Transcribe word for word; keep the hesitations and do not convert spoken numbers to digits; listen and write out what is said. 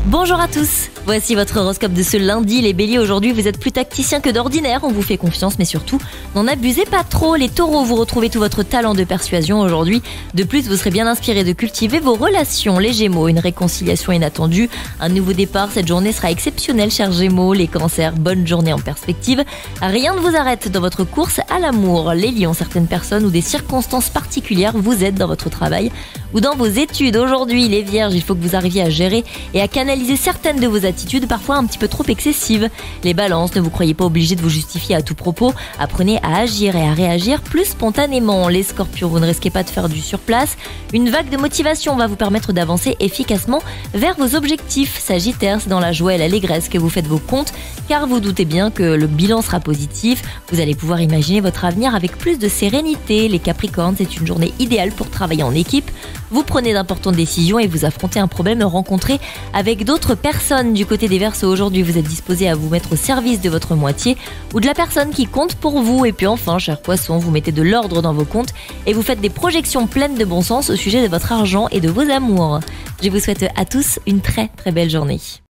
Bonjour à tous, voici votre horoscope de ce lundi. Les béliers, aujourd'hui vous êtes plus tacticiens que d'ordinaire, on vous fait confiance mais surtout n'en abusez pas trop. Les taureaux, vous retrouvez tout votre talent de persuasion aujourd'hui. De plus, vous serez bien inspiré de cultiver vos relations. Les gémeaux, une réconciliation inattendue, un nouveau départ, cette journée sera exceptionnelle chers gémeaux. Les cancers, bonne journée en perspective. Rien ne vous arrête dans votre course à l'amour. Les lions, certaines personnes ou des circonstances particulières vous aident dans votre travail ou dans vos études. Aujourd'hui, les vierges, il faut que vous arriviez à gérer et à canaliser certaines de vos attitudes, parfois un petit peu trop excessives. Les balances, ne vous croyez pas obligés de vous justifier à tout propos. Apprenez à agir et à réagir plus spontanément. Les scorpions, vous ne risquez pas de faire du surplace. Une vague de motivation va vous permettre d'avancer efficacement vers vos objectifs. Sagittaire, c'est dans la joie et l'allégresse que vous faites vos comptes, car vous doutez bien que le bilan sera positif. Vous allez pouvoir imaginer votre avenir avec plus de sérénité. Les capricornes, c'est une journée idéale pour travailler en équipe. Vous prenez d'importantes décisions et vous affrontez un problème rencontré avec d'autres personnes. Du côté des Verseaux, aujourd'hui, vous êtes disposé à vous mettre au service de votre moitié ou de la personne qui compte pour vous. Et puis enfin, chers poissons, vous mettez de l'ordre dans vos comptes et vous faites des projections pleines de bon sens au sujet de votre argent et de vos amours. Je vous souhaite à tous une très très belle journée.